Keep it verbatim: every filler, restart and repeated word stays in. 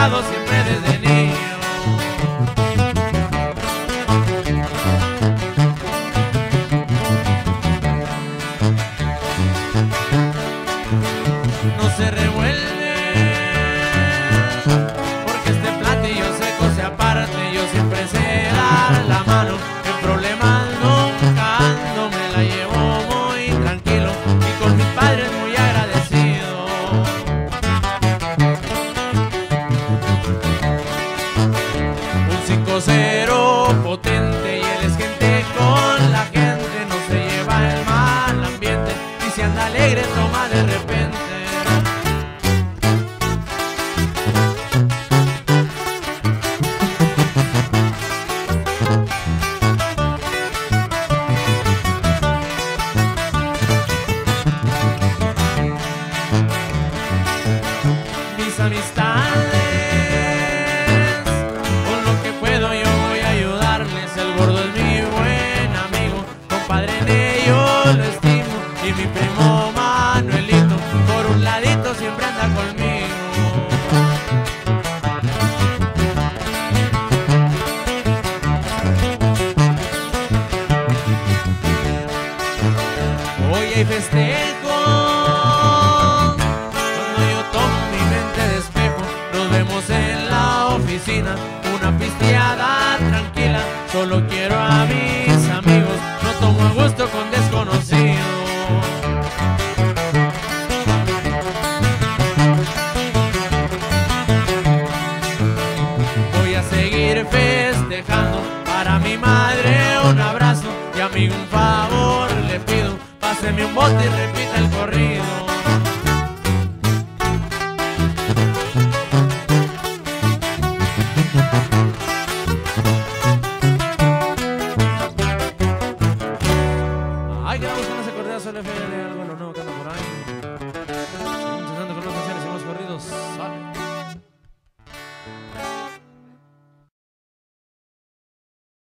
cantado siempre desde niño. No se revuelve, porque este platillo seco se aparte. Yo siempre sé dar la mano, en problemas nunca ando, me la llevo muy tranquilo y con mis padres muy agradecido. Un cinco cero potente y él es gente con la gente, no se lleva el mal ambiente y si anda alegre toma de repente. Mis amistades, con lo que puedo yo voy a ayudarles. El gordo es mi buen amigo, compadre en ello lo estimo. Y mi primo Manuelito, por un ladito siempre anda conmigo. Hoy hay festejo, nos vemos en la oficina, una pisteada tranquila. Solo quiero a mis amigos, no tomo a gusto con desconocidos. Voy a seguir festejando, para mi madre un abrazo y amigo un favor le pido, páseme un bote y repita el corrido. Ay, grabamos con ese corridazo L F L.